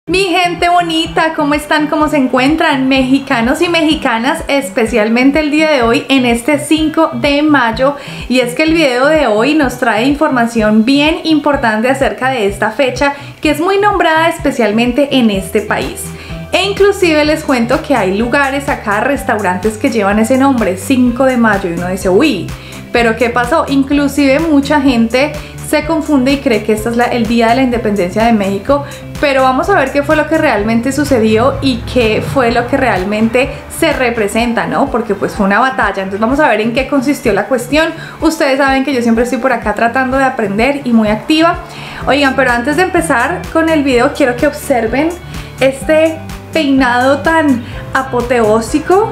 Mi gente bonita, ¿cómo están? ¿Cómo se encuentran? Mexicanos y mexicanas, especialmente el día de hoy en este 5 de mayo. Y es que el video de hoy nos trae información bien importante acerca de esta fecha que es muy nombrada especialmente en este país. E inclusive les cuento que hay lugares acá, restaurantes que llevan ese nombre, 5 de mayo, y uno dice, uy, pero ¿qué pasó? Inclusive mucha gente se confunde y cree que este es el día de la independencia de México, pero vamos a ver qué fue lo que realmente sucedió y qué fue lo que realmente se representa, ¿no? Porque pues fue una batalla, entonces vamos a ver en qué consistió la cuestión. Ustedes saben que yo siempre estoy por acá tratando de aprender y muy activa. Oigan, pero antes de empezar con el video quiero que observen este peinado tan apoteósico.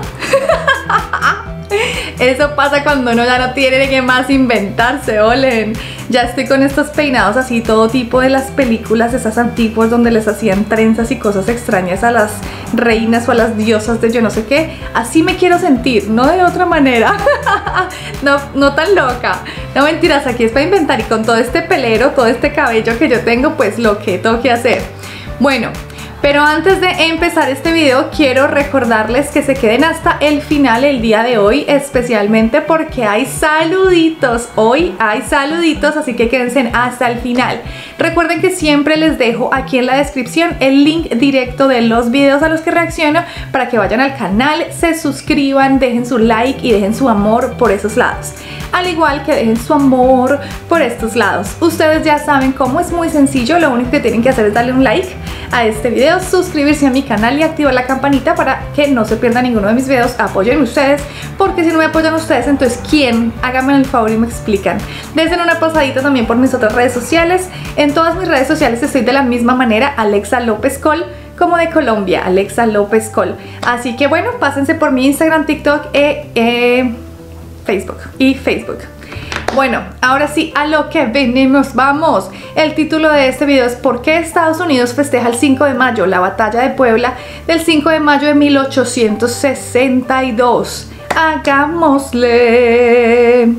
Eso pasa cuando uno ya no tiene que más inventarse, olen. Ya estoy con estos peinados así, todo tipo de las películas, esas antiguas donde les hacían trenzas y cosas extrañas a las reinas o a las diosas de yo no sé qué. Así me quiero sentir, no de otra manera. no tan loca. No, mentiras, aquí es para inventar, y con todo este pelero, todo este cabello que yo tengo, pues lo que tengo que hacer. Bueno, pero antes de empezar este video quiero recordarles que se queden hasta el final el día de hoy, especialmente porque hay saluditos. Hoy hay saluditos, así que quédense hasta el final. Recuerden que siempre les dejo aquí en la descripción el link directo de los videos a los que reacciono para que vayan al canal, se suscriban, dejen su like y dejen su amor por esos lados. Al igual que dejen su amor por estos lados. Ustedes ya saben cómo, es muy sencillo, lo único que tienen que hacer es darle un like a este video, suscribirse a mi canal y activar la campanita para que no se pierda ninguno de mis videos. Apoyen ustedes, porque si no me apoyan ustedes, entonces ¿quién? Háganme el favor y me explican. Dense una pasadita también por mis otras redes sociales. En todas mis redes sociales estoy de la misma manera, Alexa López Col, como de Colombia, Alexa López Col. Así que bueno, pásense por mi Instagram, TikTok Facebook. Bueno, ahora sí, a lo que venimos, vamos. El título de este video es ¿por qué Estados Unidos festeja el 5 de mayo? La batalla de Puebla del 5 de mayo de 1862. Hagámosle.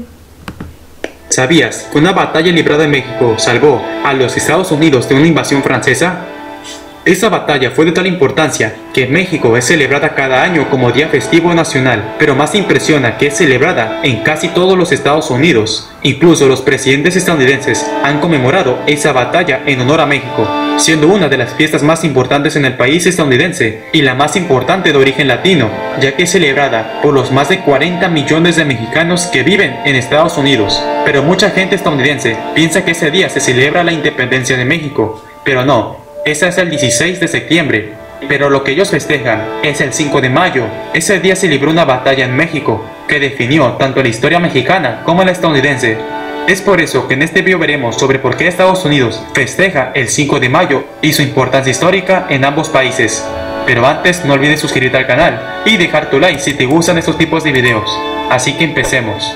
¿Sabías que una batalla librada en México salvó a los Estados Unidos de una invasión francesa? Esta batalla fue de tal importancia que en México es celebrada cada año como día festivo nacional, pero más impresiona que es celebrada en casi todos los Estados Unidos. Incluso los presidentes estadounidenses han conmemorado esa batalla en honor a México, siendo una de las fiestas más importantes en el país estadounidense y la más importante de origen latino, ya que es celebrada por los más de 40 millones de mexicanos que viven en Estados Unidos. Pero mucha gente estadounidense piensa que ese día se celebra la independencia de México, pero no. Ese es el 16 de septiembre, pero lo que ellos festejan es el 5 de mayo. Ese día se libró una batalla en México que definió tanto la historia mexicana como la estadounidense. Es por eso que en este video veremos sobre por qué Estados Unidos festeja el 5 de mayo y su importancia histórica en ambos países. Pero antes no olvides suscribirte al canal y dejar tu like si te gustan estos tipos de videos. Así que empecemos.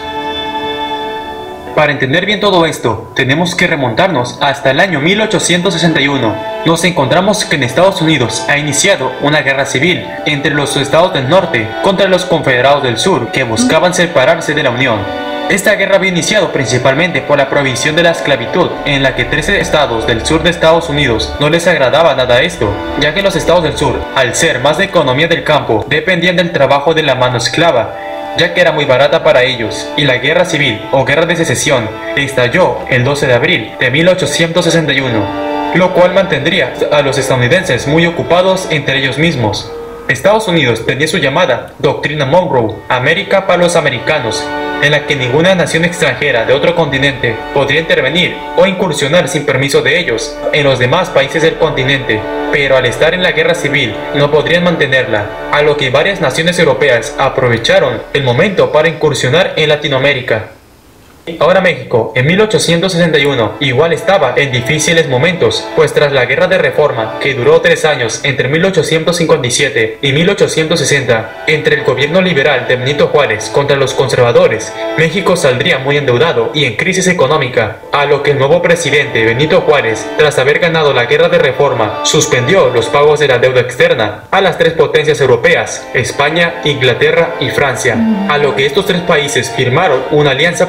Para entender bien todo esto, tenemos que remontarnos hasta el año 1861. Nos encontramos que en Estados Unidos ha iniciado una guerra civil entre los estados del norte contra los confederados del sur que buscaban separarse de la Unión. Esta guerra había iniciado principalmente por la prohibición de la esclavitud, en la que 13 estados del sur de Estados Unidos no les agradaba nada esto, ya que los estados del sur, al ser más de economía del campo, dependían del trabajo de la mano esclava, ya que era muy barata para ellos, y la guerra civil o guerra de secesión estalló el 12 de abril de 1861, lo cual mantendría a los estadounidenses muy ocupados entre ellos mismos. Estados Unidos tenía su llamada Doctrina Monroe, América para los americanos, en la que ninguna nación extranjera de otro continente podría intervenir o incursionar sin permiso de ellos en los demás países del continente, pero al estar en la guerra civil no podrían mantenerla, a lo que varias naciones europeas aprovecharon el momento para incursionar en Latinoamérica. Ahora México, en 1861, igual estaba en difíciles momentos, pues tras la Guerra de Reforma, que duró 3 años entre 1857 y 1860, entre el gobierno liberal de Benito Juárez contra los conservadores, México saldría muy endeudado y en crisis económica, a lo que el nuevo presidente Benito Juárez, tras haber ganado la Guerra de Reforma, suspendió los pagos de la deuda externa a las 3 potencias europeas, España, Inglaterra y Francia, a lo que estos 3 países firmaron una alianza para exigir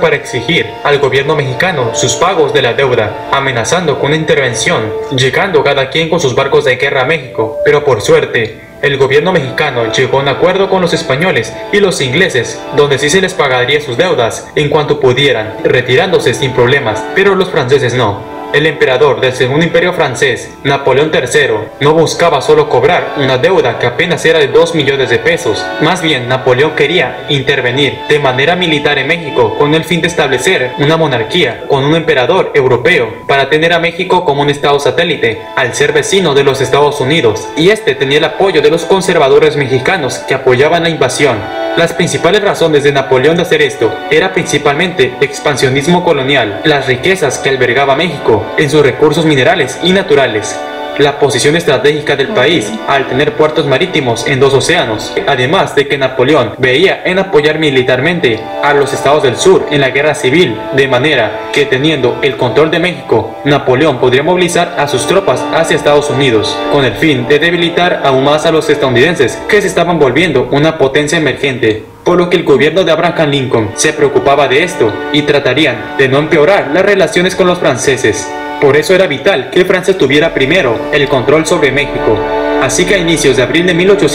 exigir al gobierno mexicano sus pagos de la deuda, amenazando con una intervención, llegando cada quien con sus barcos de guerra a México. Pero por suerte, el gobierno mexicano llegó a un acuerdo con los españoles y los ingleses, donde sí se les pagaría sus deudas en cuanto pudieran, retirándose sin problemas, pero los franceses no. El emperador del Segundo Imperio Francés, Napoleón III, no buscaba solo cobrar una deuda que apenas era de 2 millones de pesos. Más bien, Napoleón quería intervenir de manera militar en México con el fin de establecer una monarquía con un emperador europeo para tener a México como un estado satélite, al ser vecino de los Estados Unidos. Y este tenía el apoyo de los conservadores mexicanos que apoyaban la invasión. Las principales razones de Napoleón de hacer esto era principalmente expansionismo colonial, las riquezas que albergaba México en sus recursos minerales y naturales, la posición estratégica del país al tener puertos marítimos en 2 océanos, además de que Napoleón veía en apoyar militarmente a los estados del sur en la guerra civil, de manera que teniendo el control de México, Napoleón podría movilizar a sus tropas hacia Estados Unidos, con el fin de debilitar aún más a los estadounidenses que se estaban volviendo una potencia emergente. Por lo que el gobierno de Abraham Lincoln se preocupaba de esto y tratarían de no empeorar las relaciones con los franceses. Por eso era vital que Francia tuviera primero el control sobre México. Así que a inicios de abril de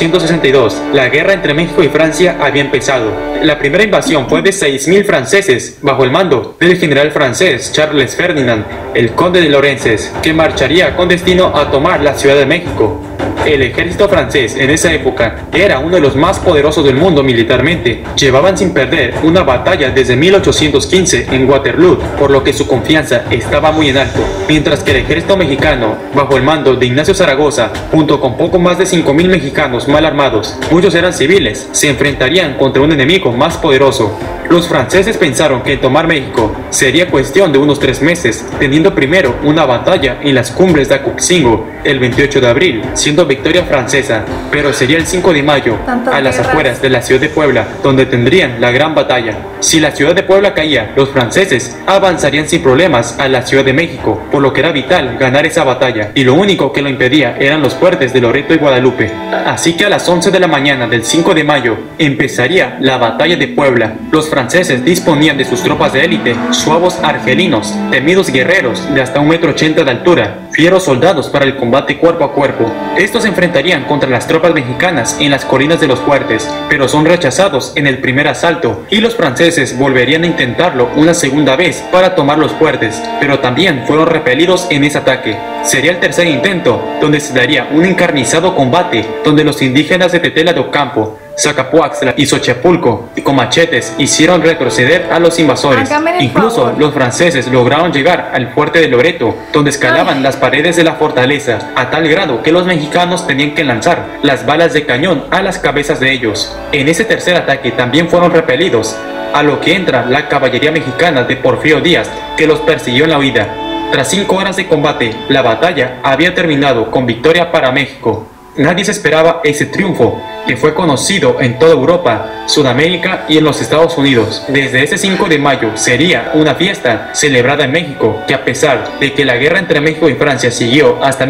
1862, la guerra entre México y Francia había empezado. La primera invasión fue de 6.000 franceses, bajo el mando del general francés Charles Ferdinand, el conde de Lorenzes, que marcharía con destino a tomar la Ciudad de México. El ejército francés en esa época era uno de los más poderosos del mundo militarmente. Llevaban sin perder una batalla desde 1815 en Waterloo, por lo que su confianza estaba muy en alto. Mientras que el ejército mexicano, bajo el mando de Ignacio Zaragoza, junto con poco más de 5.000 mexicanos mal armados, muchos eran civiles, se enfrentarían contra un enemigo más poderoso. Los franceses pensaron que tomar México sería cuestión de unos 3 meses, teniendo primero una batalla en las cumbres de Acuxingo el 28 de abril, siendo victoria francesa, pero sería el 5 de mayo, a las afueras de la ciudad de Puebla, donde tendrían la gran batalla. Si la ciudad de Puebla caía, los franceses avanzarían sin problemas a la Ciudad de México, por lo que era vital ganar esa batalla, y lo único que lo impedía eran los fuertes de Loreto y Guadalupe. Así que a las 11 de la mañana del 5 de mayo empezaría la batalla de Puebla. Los franceses disponían de sus tropas de élite, suavos argelinos, temidos guerreros de hasta 1,80 m de altura, fieros soldados para el combate cuerpo a cuerpo. Estos se enfrentarían contra las tropas mexicanas en las colinas de los fuertes, pero son rechazados en el primer asalto, y los franceses volverían a intentarlo una segunda vez para tomar los fuertes, pero también fueron repelidos en ese ataque. Sería el tercer intento, donde se daría un encarnizado combate, donde los indígenas de Tetela de Ocampo, Zacapuaxtla y Xochipulco, con machetes, hicieron retroceder a los invasores. Incluso los franceses lograron llegar al fuerte de Loreto, donde escalaban las paredes de la fortaleza, a tal grado que los mexicanos tenían que lanzar las balas de cañón a las cabezas de ellos. En ese tercer ataque también fueron repelidos, a lo que entra la caballería mexicana de Porfirio Díaz, que los persiguió en la huida. Tras 5 horas de combate, la batalla había terminado con victoria para México. Nadie se esperaba ese triunfo, que fue conocido en toda Europa, Sudamérica y en los Estados Unidos. Desde ese 5 de mayo sería una fiesta celebrada en México, que a pesar de que la guerra entre México y Francia siguió hasta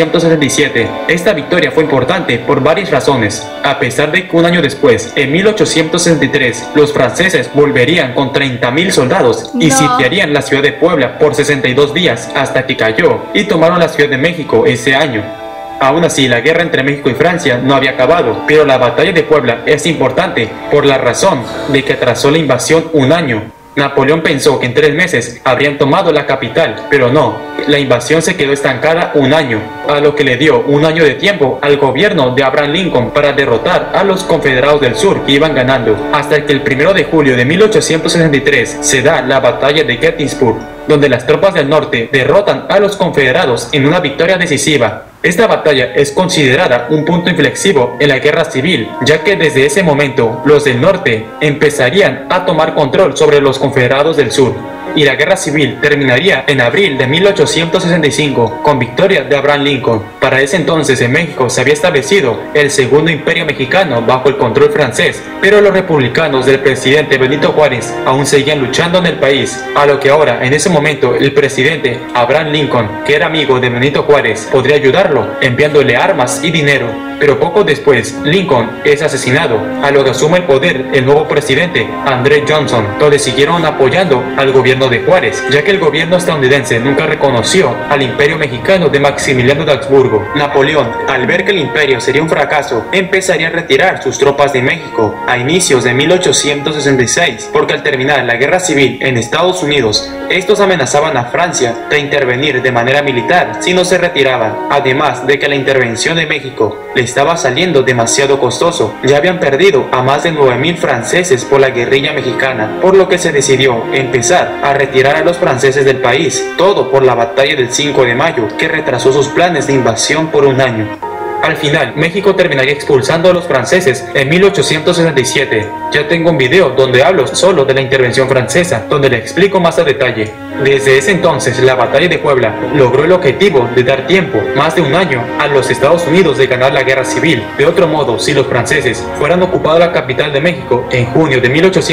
1867, esta victoria fue importante por varias razones. A pesar de que un año después, en 1863, los franceses volverían con 30.000 soldados y sitiarían la ciudad de Puebla por 62 días hasta que cayó, y tomaron la Ciudad de México ese año. Aún así, la guerra entre México y Francia no había acabado, pero la batalla de Puebla es importante por la razón de que atrasó la invasión un año. Napoleón pensó que en 3 meses habrían tomado la capital, pero no, la invasión se quedó estancada un año, a lo que le dio un año de tiempo al gobierno de Abraham Lincoln para derrotar a los confederados del sur que iban ganando, hasta que el 1 de julio de 1863 se da la batalla de Gettysburg, donde las tropas del norte derrotan a los confederados en una victoria decisiva. Esta batalla es considerada un punto inflexivo en la guerra civil, ya que desde ese momento los del norte empezarían a tomar control sobre los confederados del sur, y la guerra civil terminaría en abril de 1865 con victoria de Abraham Lincoln. Para ese entonces en México se había establecido el Segundo Imperio Mexicano bajo el control francés, pero los republicanos del presidente Benito Juárez aún seguían luchando en el país, a lo que ahora en ese momento el presidente Abraham Lincoln, que era amigo de Benito Juárez, podría ayudarlo enviándole armas y dinero. Pero poco después, Lincoln es asesinado, a lo que asume el poder el nuevo presidente, Andrew Johnson, donde siguieron apoyando al gobierno de Juárez, ya que el gobierno estadounidense nunca reconoció al imperio mexicano de Maximiliano de Habsburgo. Napoleón, al ver que el imperio sería un fracaso, empezaría a retirar sus tropas de México a inicios de 1866, porque al terminar la guerra civil en Estados Unidos, estos amenazaban a Francia de intervenir de manera militar si no se retiraban, además de que la intervención de México le estaba saliendo demasiado costoso. Ya habían perdido a más de 9,000 franceses por la guerrilla mexicana, por lo que se decidió empezar a retirar a los franceses del país, todo por la batalla del 5 de mayo, que retrasó sus planes de invasión por un año. Al final, México terminaría expulsando a los franceses en 1867. Ya tengo un video donde hablo solo de la intervención francesa, donde le explico más a detalle. Desde ese entonces, la batalla de Puebla logró el objetivo de dar tiempo, más de un año, a los Estados Unidos de ganar la guerra civil. De otro modo, si los franceses fueran ocupado la capital de México en junio de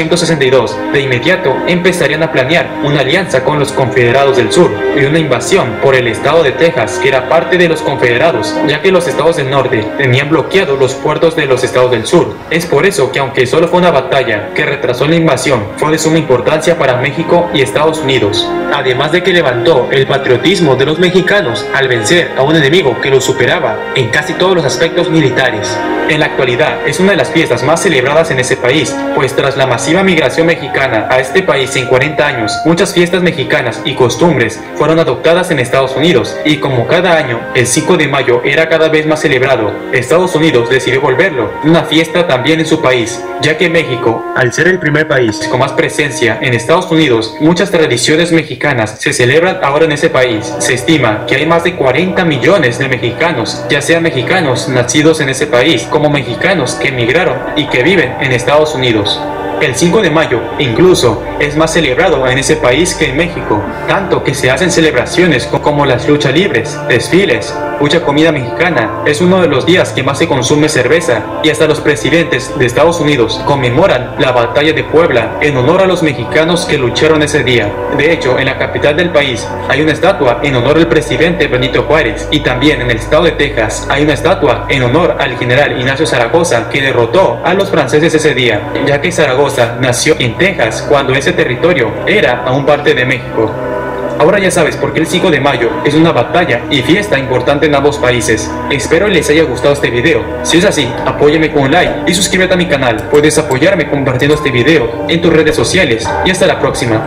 1862, de inmediato empezarían a planear una alianza con los confederados del sur y una invasión por el estado de Texas, que era parte de los confederados, ya que los estados del norte tenían bloqueados los puertos de los estados del sur. Es por eso que, aunque solo fue una batalla que retrasó la invasión, fue de suma importancia para México y Estados Unidos. Además de que levantó el patriotismo de los mexicanos al vencer a un enemigo que los superaba en casi todos los aspectos militares. En la actualidad es una de las fiestas más celebradas en ese país, pues tras la masiva migración mexicana a este país en 40 años, muchas fiestas mexicanas y costumbres fueron adoptadas en Estados Unidos, y como cada año el 5 de mayo era cada vez más celebrado, Estados Unidos decidió volverlo una fiesta también en su país, ya que México, al ser el primer país con más presencia en Estados Unidos, muchas tradiciones mexicanas se celebran ahora en ese país. Se estima que hay más de 40 millones de mexicanos, ya sean mexicanos nacidos en ese país, como mexicanos que emigraron y que viven en Estados Unidos. El 5 de mayo incluso es más celebrado en ese país que en México, tanto que se hacen celebraciones como las luchas libres, desfiles, mucha comida mexicana. Es uno de los días que más se consume cerveza, y hasta los presidentes de Estados Unidos conmemoran la batalla de Puebla en honor a los mexicanos que lucharon ese día. De hecho, en la capital del país hay una estatua en honor al presidente Benito Juárez, y también en el estado de Texas hay una estatua en honor al general Ignacio Zaragoza, que derrotó a los franceses ese día, ya que Zaragoza nació en Texas cuando ese territorio era aún parte de México. Ahora ya sabes por qué el 5 de mayo es una batalla y fiesta importante en ambos países. Espero les haya gustado este video. Si es así, apóyame con un like y suscríbete a mi canal. Puedes apoyarme compartiendo este video en tus redes sociales, y hasta la próxima.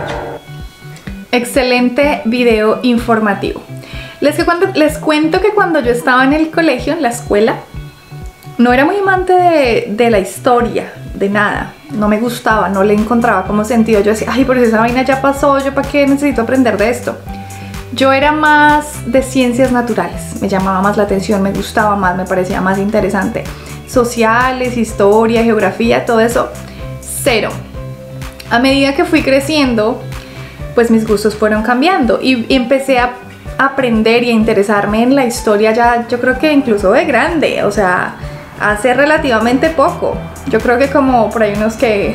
Excelente video informativo. Les cuento que cuando yo estaba en el colegio, en la escuela, no era muy amante de la historia, de nada. No me gustaba, no le encontraba como sentido. Yo decía, ay, pero esa vaina ya pasó, ¿yo para qué necesito aprender de esto? Yo era más de ciencias naturales, me llamaba más la atención, me gustaba más, me parecía más interesante. Sociales, historia, geografía, todo eso, cero. A medida que fui creciendo, pues mis gustos fueron cambiando y empecé a aprender y a interesarme en la historia ya, yo creo que incluso de grande, o sea, hace relativamente poco. Yo creo que como por ahí unos que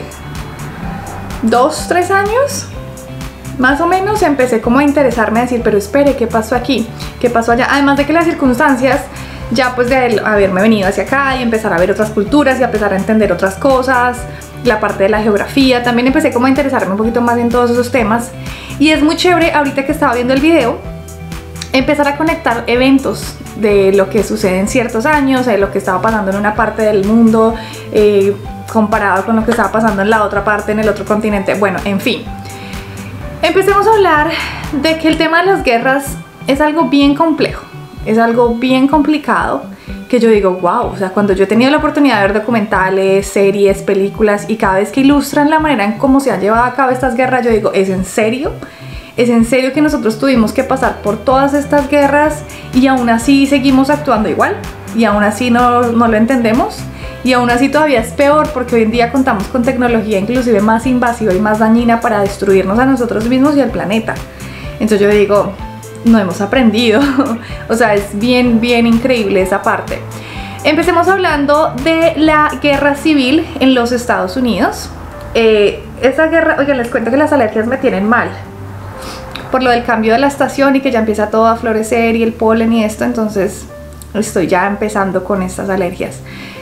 2, 3 años más o menos empecé como a interesarme, a decir, pero espere, ¿qué pasó aquí? ¿Qué pasó allá? Además de que las circunstancias, ya pues de haberme venido hacia acá y empezar a ver otras culturas y empezar a entender otras cosas, la parte de la geografía, también empecé como a interesarme un poquito más en todos esos temas. Y es muy chévere, ahorita que estaba viendo el video, empezar a conectar eventos de lo que sucede en ciertos años, de lo que estaba pasando en una parte del mundo comparado con lo que estaba pasando en la otra parte, en el otro continente. Bueno, en fin, empecemos a hablar de que el tema de las guerras es algo bien complejo, es algo bien complicado, que yo digo, wow, o sea, cuando yo he tenido la oportunidad de ver documentales, series, películas, y cada vez que ilustran la manera en cómo se han llevado a cabo estas guerras, yo digo, ¿es en serio? ¿Es en serio que nosotros tuvimos que pasar por todas estas guerras y aún así seguimos actuando igual? ¿Y aún así no lo entendemos? Y aún así todavía es peor, porque hoy en día contamos con tecnología inclusive más invasiva y más dañina para destruirnos a nosotros mismos y al planeta. Entonces yo digo, no hemos aprendido. O sea, es bien, bien increíble esa parte. Empecemos hablando de la guerra civil en los Estados Unidos. Esa guerra, oigan, les cuento que las alergias me tienen mal por lo del cambio de la estación y que ya empieza todo a florecer y el polen y esto, entonces estoy ya empezando con estas alergias.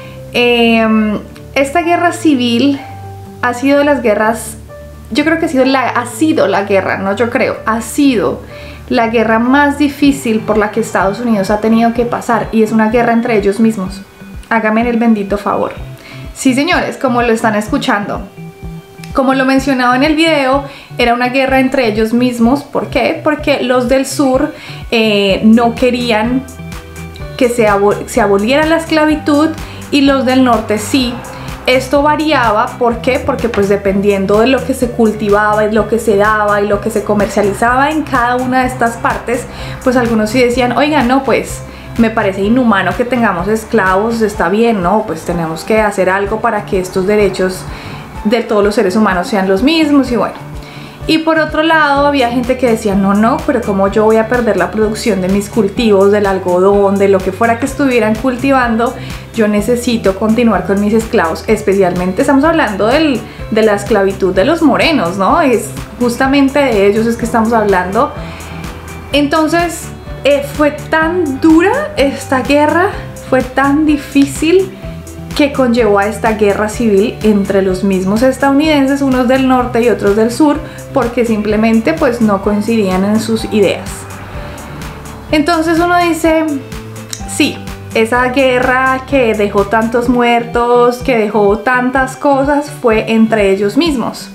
Esta guerra civil ha sido de las guerras, yo creo que ha sido la guerra, no yo creo, ha sido la guerra más difícil por la que Estados Unidos ha tenido que pasar, y es una guerra entre ellos mismos. Hágame el bendito favor. Sí, señores, como lo están escuchando, como lo mencionaba en el video, era una guerra entre ellos mismos. ¿Por qué? Porque los del sur no querían que se aboliera la esclavitud y los del norte sí. Esto variaba, ¿por qué? Porque pues dependiendo de lo que se cultivaba y lo que se daba y lo que se comercializaba en cada una de estas partes, pues algunos sí decían, oigan, no, pues me parece inhumano que tengamos esclavos, está bien, no, pues tenemos que hacer algo para que estos derechos de todos los seres humanos sean los mismos, y bueno. Y por otro lado había gente que decía, no, pero como yo voy a perder la producción de mis cultivos, del algodón, de lo que fuera que estuvieran cultivando, yo necesito continuar con mis esclavos. Especialmente estamos hablando de la esclavitud de los morenos, ¿no? Es justamente de ellos es que estamos hablando. Entonces fue tan dura esta guerra, fue tan difícil, que conllevó a esta guerra civil entre los mismos estadounidenses, unos del norte y otros del sur, porque simplemente pues no coincidían en sus ideas. Entonces uno dice, sí, esa guerra que dejó tantos muertos, que dejó tantas cosas, fue entre ellos mismos.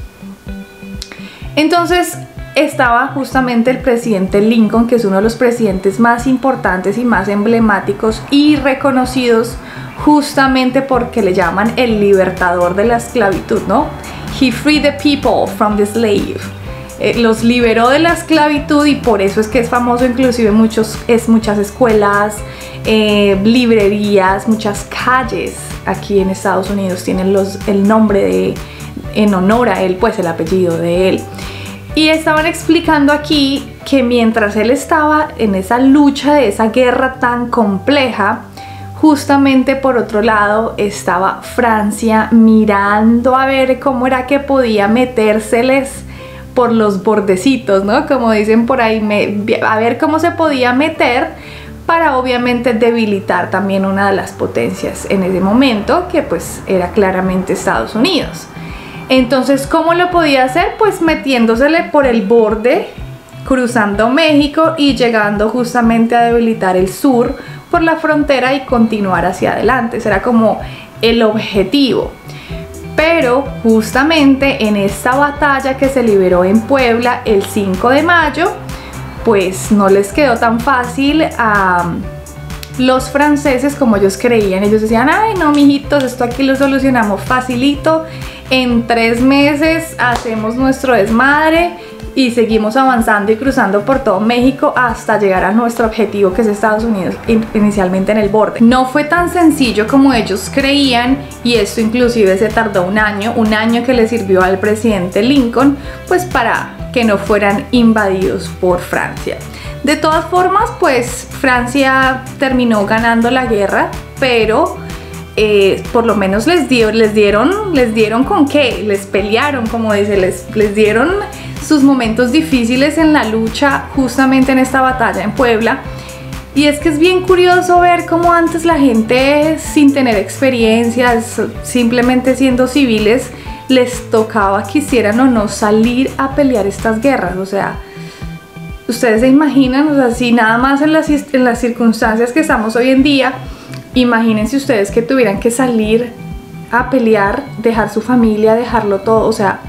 Entonces estaba justamente el presidente Lincoln, que es uno de los presidentes más importantes y más emblemáticos y reconocidos, justamente porque le llaman el libertador de la esclavitud, ¿no? He freed the people from the slave. Los liberó de la esclavitud, y por eso es que es famoso, inclusive muchas escuelas, librerías, muchas calles aquí en Estados Unidos tienen el nombre en honor a él, pues el apellido de él. Y estaban explicando aquí que mientras él estaba en esa lucha de esa guerra tan compleja, justamente por otro lado estaba Francia mirando a ver cómo era que podía metérseles por los bordecitos, ¿no? Como dicen por ahí, a ver cómo se podía meter para obviamente debilitar también una de las potencias en ese momento, que pues era claramente Estados Unidos. Entonces, ¿cómo lo podía hacer? Pues metiéndosele por el borde, cruzando México y llegando justamente a debilitar el sur por la frontera y continuar hacia adelante. Ese era como el objetivo. Pero justamente en esta batalla que se liberó en Puebla el 5 de mayo, pues no les quedó tan fácil a los franceses como ellos creían. Ellos decían, ay no, mijitos, esto aquí lo solucionamos facilito, en 3 meses hacemos nuestro desmadre y seguimos avanzando y cruzando por todo México hasta llegar a nuestro objetivo, que es Estados Unidos, inicialmente en el borde. No fue tan sencillo como ellos creían, y esto inclusive se tardó un año que le sirvió al presidente Lincoln pues para que no fueran invadidos por Francia. De todas formas, pues Francia terminó ganando la guerra, pero por lo menos les dieron con qué, les pelearon, como dice, les dieron sus momentos difíciles en la lucha, justamente en esta batalla en Puebla. Y es que es bien curioso ver cómo antes la gente, sin tener experiencias, simplemente siendo civiles, les tocaba, quisieran o no, salir a pelear estas guerras. O sea, ustedes se imaginan, o sea, si nada más en las circunstancias que estamos hoy en día, imagínense ustedes que tuvieran que salir a pelear, dejar su familia, dejarlo todo. O sea,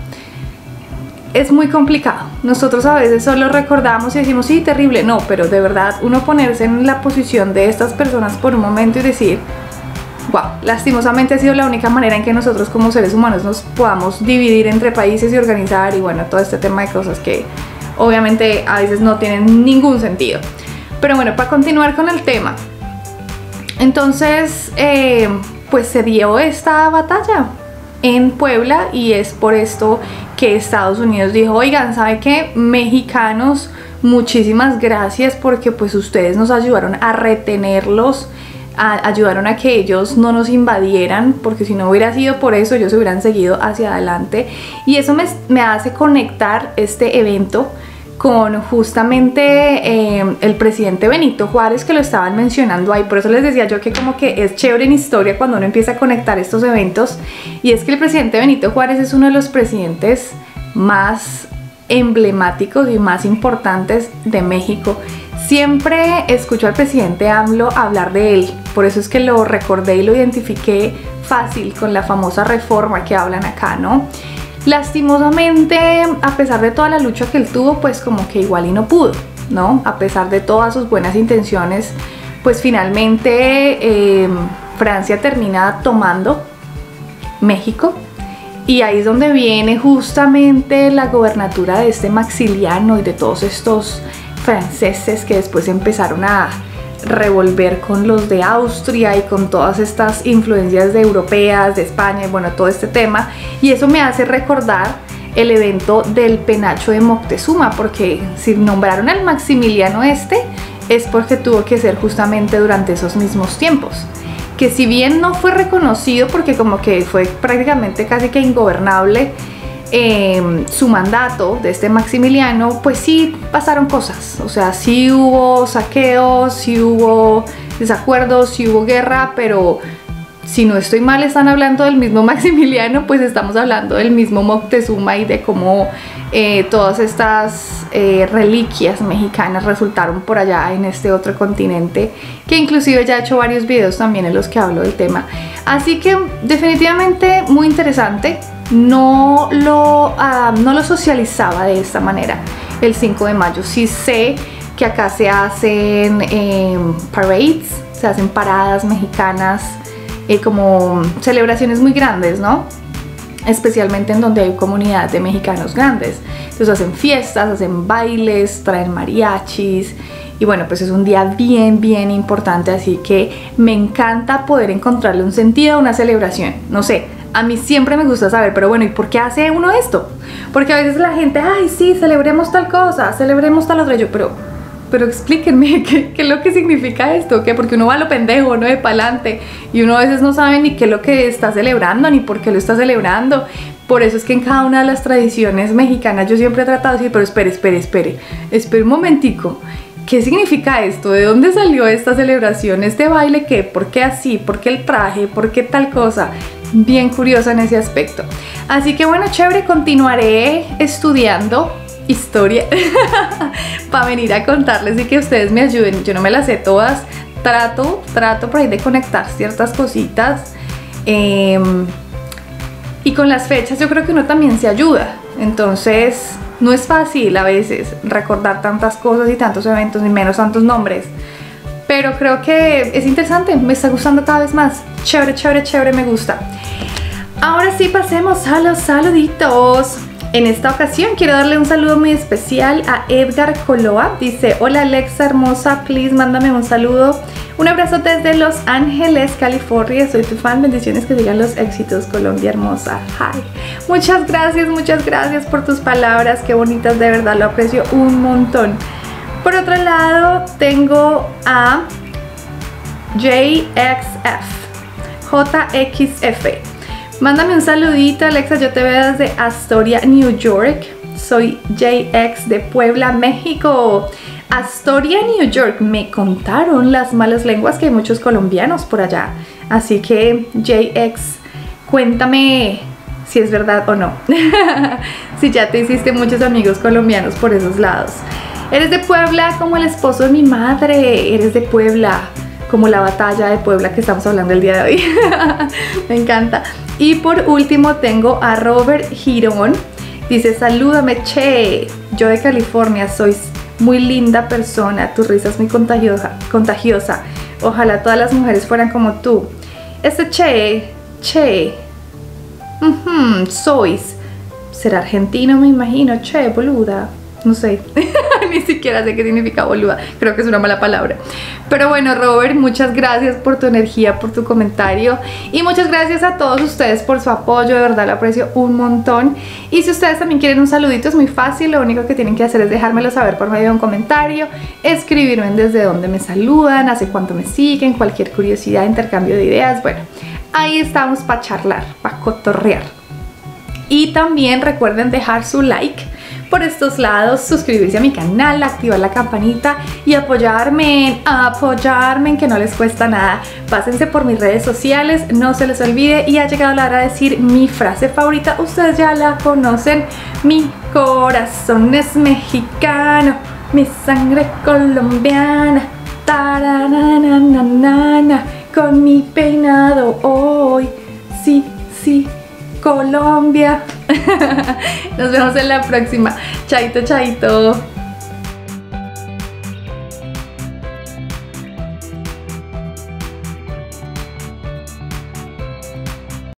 es muy complicado. Nosotros a veces solo recordamos y decimos, sí, terrible. No, pero de verdad, uno ponerse en la posición de estas personas por un momento y decir, wow, lastimosamente ha sido la única manera en que nosotros como seres humanos nos podamos dividir entre países y organizar, y bueno, todo este tema de cosas que obviamente a veces no tienen ningún sentido. Pero bueno, para continuar con el tema, entonces pues se dio esta batalla en Puebla, y es por esto que Estados Unidos dijo, oigan, ¿sabe qué? Mexicanos, muchísimas gracias, porque pues ustedes nos ayudaron a retenerlos, ayudaron a que ellos no nos invadieran, porque si no hubiera sido por eso, ellos hubieran seguido hacia adelante. Y eso me hace conectar este evento con justamente el presidente Benito Juárez, que lo estaban mencionando ahí. Por eso les decía yo que como que es chévere en historia cuando uno empieza a conectar estos eventos, y es que el presidente Benito Juárez es uno de los presidentes más emblemáticos y más importantes de México. Siempre escucho al presidente AMLO hablar de él, por eso es que lo recordé y lo identifiqué fácil con la famosa reforma que hablan acá, ¿no? Lastimosamente, a pesar de toda la lucha que él tuvo, pues como que igual y no pudo, ¿no? A pesar de todas sus buenas intenciones, pues finalmente Francia termina tomando México, y ahí es donde viene justamente la gobernatura de este Maximiliano y de todos estos franceses que después empezaron a revolver con los de Austria y con todas estas influencias de europeas, de España, y bueno, todo este tema. Y eso me hace recordar el evento del penacho de Moctezuma, porque si nombraron al Maximiliano es porque tuvo que ser justamente durante esos mismos tiempos, que si bien no fue reconocido porque como que fue prácticamente casi que ingobernable su mandato de este Maximiliano, pues sí pasaron cosas, o sea, sí hubo saqueos, sí hubo desacuerdos, sí hubo guerra, pero si no estoy mal están hablando del mismo Maximiliano, pues estamos hablando del mismo Moctezuma y de cómo todas estas reliquias mexicanas resultaron por allá en este otro continente, que inclusive ya he hecho varios videos también en los que hablo del tema. Así que definitivamente muy interesante. No lo socializaba de esta manera el 5 de mayo. Sí sé que acá se hacen parades, se hacen paradas mexicanas, como celebraciones muy grandes, ¿no? Especialmente en donde hay comunidades de mexicanos grandes. Entonces hacen fiestas, hacen bailes, traen mariachis. Y bueno, pues es un día bien, bien importante, así que me encanta poder encontrarle un sentido a una celebración. No sé, a mí siempre me gusta saber, pero bueno, ¿y por qué hace uno esto? Porque a veces la gente, ay, sí, celebremos tal cosa, celebremos tal otra. Yo, pero explíquenme qué es lo que significa esto, ¿qué? Porque uno va a lo pendejo, no de pa'lante, y uno a veces no sabe ni qué es lo que está celebrando, ni por qué lo está celebrando. Por eso es que en cada una de las tradiciones mexicanas yo siempre he tratado de decir, pero espere un momentico. ¿Qué significa esto? ¿De dónde salió esta celebración? ¿Este baile qué? ¿Por qué así? ¿Por qué el traje? ¿Por qué tal cosa? Bien curiosa en ese aspecto. Así que bueno, chévere, continuaré estudiando historia para venir a contarles y que ustedes me ayuden. Yo no me las sé todas, trato por ahí de conectar ciertas cositas, y con las fechas yo creo que uno también se ayuda. Entonces no es fácil a veces recordar tantas cosas y tantos eventos, ni menos tantos nombres, pero creo que es interesante, me está gustando cada vez más. Chévere, me gusta. Ahora sí, pasemos a los saluditos. En esta ocasión quiero darle un saludo muy especial a Edgar Coloa. Dice, hola Alexa hermosa, please mándame un saludo. Un abrazo desde Los Ángeles, California. Soy tu fan, bendiciones, que sigan los éxitos, Colombia hermosa. Hi. Muchas gracias por tus palabras, qué bonitas, de verdad lo aprecio un montón. Por otro lado tengo a JXF. Mándame un saludito, Alexa, yo te veo desde Astoria, New York. Soy JX de Puebla, México. Astoria, New York. Me contaron las malas lenguas que hay muchos colombianos por allá. Así que JX, cuéntame si es verdad o no. Si ya te hiciste muchos amigos colombianos por esos lados. Eres de Puebla como el esposo de mi madre. Eres de Puebla como la batalla de Puebla que estamos hablando el día de hoy. Me encanta. Y por último tengo a Robert Girón. Dice, salúdame, che. Yo de California, soy muy linda persona. Tu risa es muy contagiosa. Ojalá todas las mujeres fueran como tú. Che. Sois. Será argentino, me imagino. Che, boluda. No sé, ni siquiera sé qué significa boluda, creo que es una mala palabra. Pero bueno, Robert, muchas gracias por tu energía, por tu comentario, y muchas gracias a todos ustedes por su apoyo, de verdad lo aprecio un montón. Y si ustedes también quieren un saludito, es muy fácil, lo único que tienen que hacer es dejármelo saber por medio de un comentario, escribirme desde donde me saludan, hace cuánto me siguen, cualquier curiosidad, intercambio de ideas. Bueno, ahí estamos para charlar, para cotorrear. Y también recuerden dejar su like, por estos lados, suscribirse a mi canal, activar la campanita y apoyarme en que no les cuesta nada. Pásense por mis redes sociales, no se les olvide, y ha llegado la hora de decir mi frase favorita. Ustedes ya la conocen: mi corazón es mexicano, mi sangre colombiana, tarananana, con mi peinado hoy, sí, sí, Colombia. Nos vemos en la próxima. Chaito, chaito.